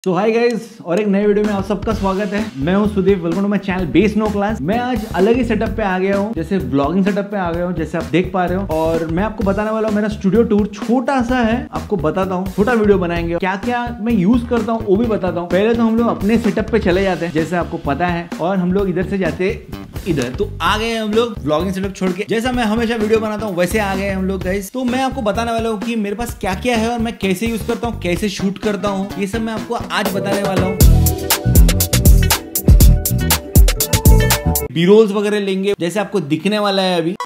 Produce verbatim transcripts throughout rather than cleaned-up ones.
तो hi guys, और एक नए वीडियो में आप सबका स्वागत है। मैं हूं Sudeep, welcome to my channel base no class. मैं आज अलग ही सेटअप पे आ गया हूं, जैसे व्लॉगिंग सेटअप पे आ गया हूं, जैसे आप देख पा रहे हो। और मैं आपको बताने वाला हूं, मेरा स्टूडियो टूर छोटा सा है, आपको बताता हूं। छोटा वीडियो बनाएंगे, क्या क्या मैं यूज करता हूँ वो भी बताता हूँ। पहले तो हम लोग अपने सेटअप पे चले जाते हैं, जैसे आपको पता है, और हम लोग इधर से जाते इधर। तो आ गए हम लोग व्लॉगिंग सेटअप छोड़ के, जैसा मैं हमेशा वीडियो बनाता हूँ वैसे आ गए हम लोग गाइस। तो मैं आपको बताने वाला हूँ कि मेरे पास क्या क्या है और मैं कैसे यूज करता हूँ, कैसे शूट करता हूँ, ये सब मैं आपको आज बताने वाला हूँ। बी रोल्स वगैरह लेंगे, जैसे आपको दिखने वाला है अभी।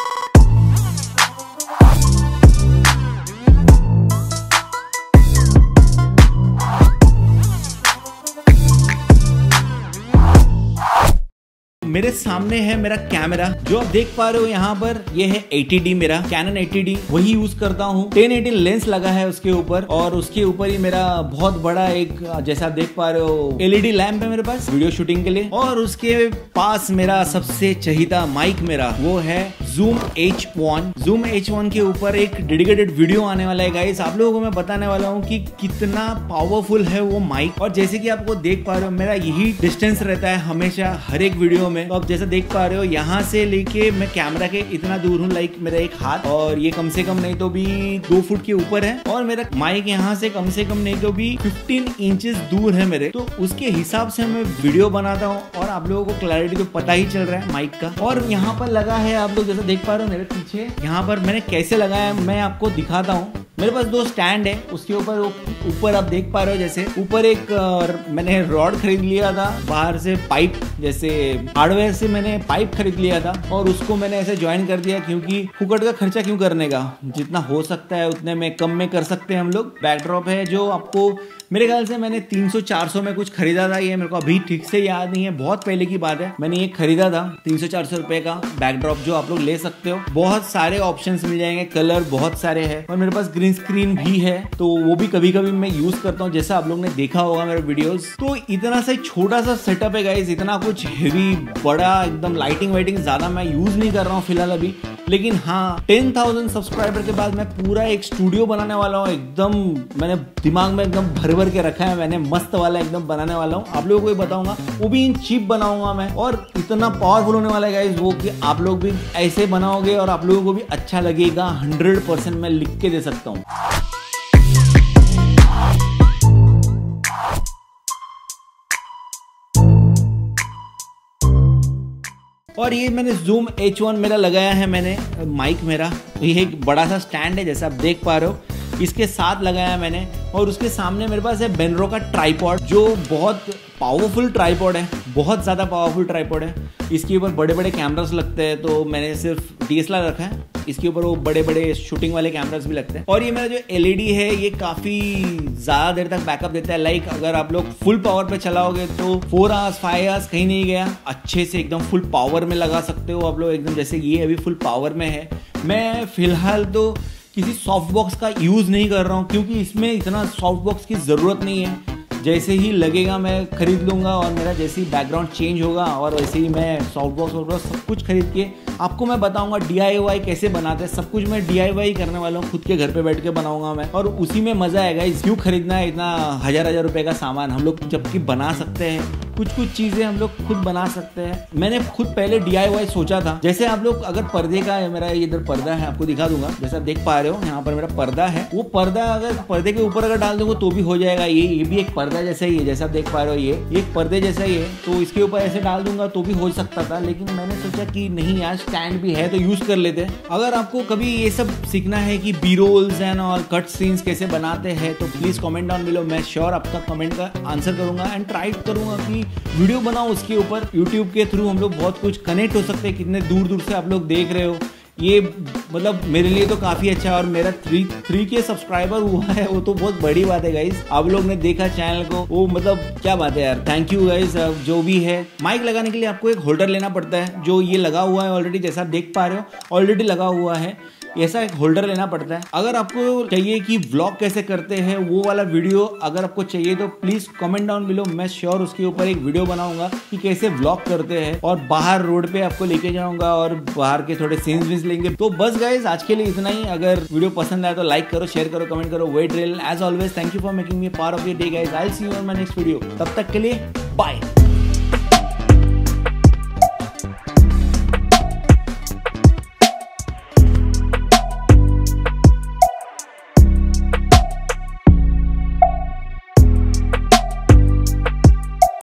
मेरे सामने है मेरा कैमरा, जो आप देख पा रहे हो यहाँ पर, ये है एटी डी, मेरा कैनन एटी डी, वही यूज करता हूँ। टेन एटी लेंस लगा है उसके ऊपर, और उसके ऊपर ही मेरा बहुत बड़ा एक, जैसा आप देख पा रहे हो, एलईडी लैंप है मेरे पास वीडियो शूटिंग के लिए। और उसके पास मेरा सबसे चहीता माइक मेरा, वो है Zoom H one. Zoom H one के ऊपर एक डेडिकेटेड वीडियो आने वाला है गाइस। आप लोगों को मैं बताने वाला हूँ कि कितना पावरफुल है वो माइक। और जैसे कि आपको देख पा रहे हो, मेरा यही डिस्टेंस रहता है हमेशा हर एक वीडियो में। तो आप जैसा देख पा रहे हो, यहाँ से लेके मैं कैमरा के इतना दूर हूँ, लाइक मेरा एक हाथ, और ये कम से कम नहीं तो भी दो फुट के ऊपर है। और मेरा माइक यहाँ से कम से कम नहीं तो भी फिफ्टीन इंचेस दूर है मेरे। तो उसके हिसाब से मैं वीडियो बनाता हूँ, और आप लोगों को क्लैरिटी तो पता ही चल रहा है माइक का। और यहाँ पर लगा है, आप लोग जैसा देख पा रहे हो मेरे पीछे, यहाँ पर मैंने कैसे लगाया है मैं आपको दिखाता हूँ। मेरे पास दो स्टैंड है, उसके ऊपर ऊपर आप देख पा रहे हो, जैसे ऊपर एक मैंने रॉड खरीद लिया था बाहर से, पाइप, जैसे हार्डवेयर से मैंने पाइप खरीद लिया था, और उसको मैंने ऐसे ज्वाइन कर दिया, क्योंकि फुकट का खर्चा क्यों करने का, जितना हो सकता है उतने में कम में कर सकते हैं हम लोग। बैकड्रॉप है जो आपको मेरे ख्याल से मैंने तीन सौ चार सौ में कुछ खरीदा था, ये मेरे को अभी ठीक से याद नहीं है, बहुत पहले की बात है। मैंने ये खरीदा था तीन सौ चार सौ रुपए का बैकड्रॉप, जो आप लोग ले सकते हो। बहुत सारे ऑप्शंस मिल जाएंगे, कलर बहुत सारे हैं, और मेरे पास ग्रीन स्क्रीन भी है, तो वो भी कभी कभी मैं यूज करता हूँ, जैसा आप लोग ने देखा होगा मेरे वीडियोस। तो इतना सा छोटा सा सेटअप है गाइस, इतना कुछ हेवी बड़ा एकदम लाइटिंग वाइटिंग ज्यादा मैं यूज नहीं कर रहा हूँ फिलहाल अभी। लेकिन हाँ, टेन थाउजेंड सब्सक्राइबर के बाद मैं पूरा एक स्टूडियो बनाने वाला हूँ। एकदम मैंने दिमाग में एकदम भर भर के रखा है, मैंने मस्त वाला एकदम बनाने वाला हूँ। आप लोगों को भी बताऊंगा, वो भी इन चीप बनाऊंगा मैं, और इतना पावरफुल होने वाला है गाइस वो, कि आप लोग भी ऐसे बनाओगे और आप लोगों को भी अच्छा लगेगा। हंड्रेड परसेंट मैं लिख के दे सकता हूँ। और ये मैंने जूम एच वन मेरा लगाया है, मैंने माइक मेरा, ये एक बड़ा सा स्टैंड है जैसा आप देख पा रहे हो, इसके साथ लगाया मैंने। और उसके सामने मेरे पास है बेनरो का ट्राइपॉड, जो बहुत पावरफुल ट्राइपॉड है, बहुत ज़्यादा पावरफुल ट्राइपॉड है। इसके ऊपर बड़े बड़े कैमरास लगते हैं, तो मैंने सिर्फ डी एस एल आर रखा है, इसके ऊपर वो बड़े बड़े शूटिंग वाले कैमरास भी लगते हैं। और ये मेरा जो एल ई डी है, ये काफ़ी ज़्यादा देर तक बैकअप देता है। लाइक अगर आप लोग फुल पावर पे चलाओगे तो फोर आवर्स फाइव आवर्स कहीं नहीं गया, अच्छे से एकदम फुल पावर में लगा सकते हो आप लोग एकदम, जैसे ये अभी फुल पावर में है। मैं फिलहाल तो किसी सॉफ्ट बॉक्स का यूज़ नहीं कर रहा हूँ, क्योंकि इसमें इतना सॉफ्ट बॉक्स की ज़रूरत नहीं है। जैसे ही लगेगा मैं खरीद लूँगा, और मेरा जैसे ही बैकग्राउंड चेंज होगा, और वैसे ही मैं सॉफ्ट बॉक्स वॉफ्ट बॉक्स सब कुछ खरीद के आपको मैं बताऊंगा डी आई वाई कैसे बनाते हैं। सब कुछ मैं डी आई वाई करने वाला हूँ, खुद के घर पे बैठ के बनाऊंगा मैं, और उसी में मजा आएगा। इस क्यों खरीदना है इतना हजार हजार रुपए का सामान, हम लोग जबकि बना सकते हैं कुछ कुछ चीजें, हम लोग खुद बना सकते हैं। मैंने खुद पहले डी आई वाई सोचा था, जैसे आप लोग अगर पर्दे का है, मेरा इधर पर्दा है, आपको दिखा दूंगा, जैसे आप देख पा रहे हो यहाँ पर मेरा पर्दा है। वो पर्दा अगर पर्दे के ऊपर अगर डाल दूंगा तो भी हो जाएगा। ये ये भी एक पर्दा जैसा ही है, जैसा आप देख पा रहे हो, ये एक पर्दे जैसा ही है, तो इसके ऊपर ऐसे डाल दूंगा तो भी हो सकता था। लेकिन मैंने सोचा कि नहीं यार, स्टैंड भी है तो यूज कर लेते हैं। अगर आपको कभी ये सब सीखना है कि बी रोल्स एंड और कट सीन्स कैसे बनाते हैं, तो प्लीज कमेंट डाउन बिलो, मैं श्योर आपका कमेंट का आंसर करूंगा, एंड ट्राई करूंगा कि वीडियो बनाऊं उसके ऊपर। यूट्यूब के थ्रू हम लोग बहुत कुछ कनेक्ट हो सकते हैं, कितने दूर दूर से आप लोग देख रहे हो, ये मतलब मेरे लिए तो काफी अच्छा है। और मेरा थ्री थ्री के सब्सक्राइबर हुआ है, वो तो बहुत बड़ी बात है गाइस। आप लोग ने देखा चैनल को, वो मतलब क्या बात है यार, थैंक यू गाइस। जो भी है, माइक लगाने के लिए आपको एक होल्डर लेना पड़ता है, जो ये लगा हुआ है ऑलरेडी, जैसा आप देख पा रहे हो ऑलरेडी लगा हुआ है। ऐसा एक होल्डर लेना पड़ता है। अगर आपको चाहिए कि व्लॉग कैसे करते हैं वो वाला वीडियो अगर आपको चाहिए तो प्लीज कमेंट डाउन बिलो, मैं श्योर उसके ऊपर एक वीडियो बनाऊंगा कि कैसे व्लॉग करते हैं और बाहर रोड पे आपको लेके जाऊंगा और बाहर के थोड़े सीन्स भी लेंगे। तो बस गाइस आज के लिए इतना ही। अगर वीडियो पसंद आया तो लाइक करो, शेयर करो, कमेंट करो। Wet drill as always, thank you for making me part of your day guys. I will see you on my next video. तब तक के लिए बाय।